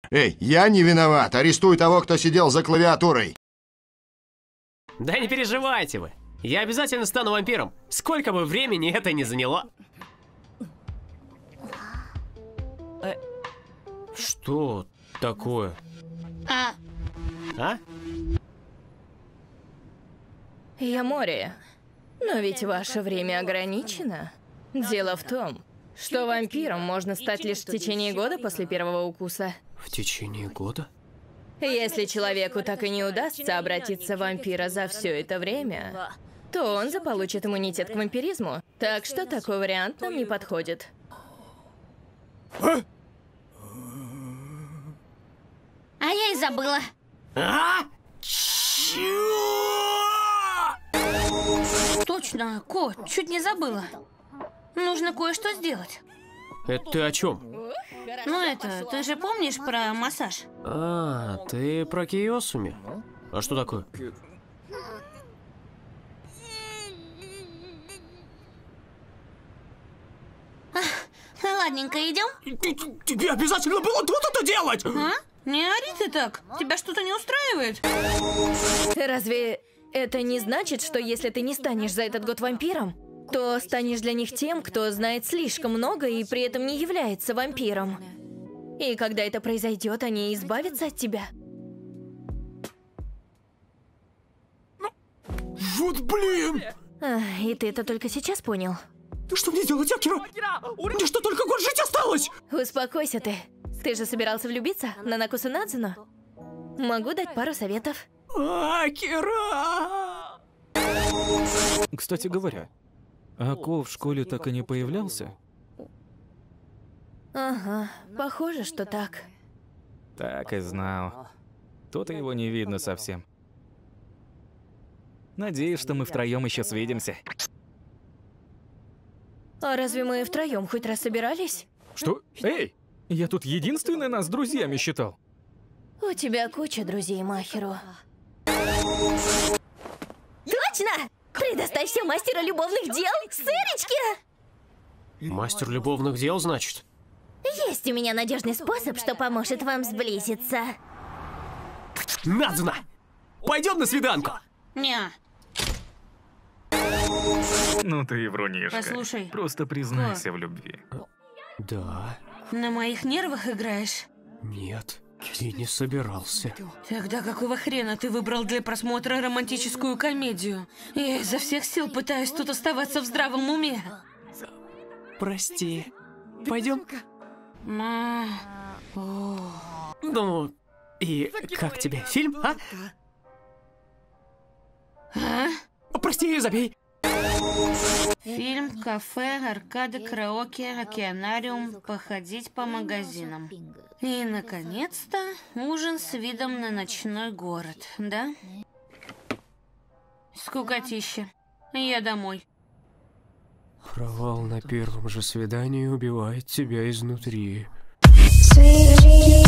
Эй, я не виноват. Арестуй того, кто сидел за клавиатурой. Да не переживайте вы. Я обязательно стану вампиром. Сколько бы времени это ни заняло. Что такое? А? Я Мори. Но ведь ваше время ограничено. Дело в том, что вампиром можно стать лишь в течение года после первого укуса. В течение года? Если человеку так и не удастся обратиться в вампира за все это время, то он заполучит иммунитет к вампиризму. Так что такой вариант нам не подходит. А я и забыла. Точно, Ко, чуть не забыла. Нужно кое-что сделать. Это ты о чем? Ну это, ты же помнишь про массаж? А, ты про Киосуми? А что такое? Ладненько, идем? Тебе обязательно было тут это делать! А? Не ори ты так. Тебя что-то не устраивает? Разве это не значит, что если ты не станешь за этот год вампиром, то станешь для них тем, кто знает слишком много и при этом не является вампиром? И когда это произойдет, они избавятся от тебя? Вот блин! И ты это только сейчас понял? Что мне делать, Акира? Мне что, только год жить осталось? Успокойся ты. Ты же собирался влюбиться на Нанаку Сунадзуну? Могу дать пару советов. Акира! Кстати говоря, Ако в школе так и не появлялся? Ага, похоже, что так. Так и знал. Тут его не видно совсем. Надеюсь, что мы втроем еще свидимся. А разве мы втроем хоть раз собирались? Что? Эй! Я тут единственный нас с друзьями считал. У тебя куча друзей, Махиру. Точно! Предоставься мастеру любовных дел, Сырочке! Мастер любовных дел, значит? Есть у меня надежный способ, что поможет вам сблизиться. Надзуна! Пойдем на свиданку! Не. Ну ты и врунишка. Послушай. Просто признайся в любви. Да. На моих нервах играешь? Нет, и не собирался. Тогда какого хрена ты выбрал для просмотра романтическую комедию? Я изо всех сил пытаюсь тут оставаться в здравом уме. Прости. Пойдем? О. Ну, и как тебе фильм, а? Прости, забей. Фильм, кафе, аркады, караоке, океанариум, походить по магазинам. И, наконец-то, ужин с видом на ночной город, да? Скукотища. Я домой. Провал на первом же свидании убивает тебя изнутри. Sweet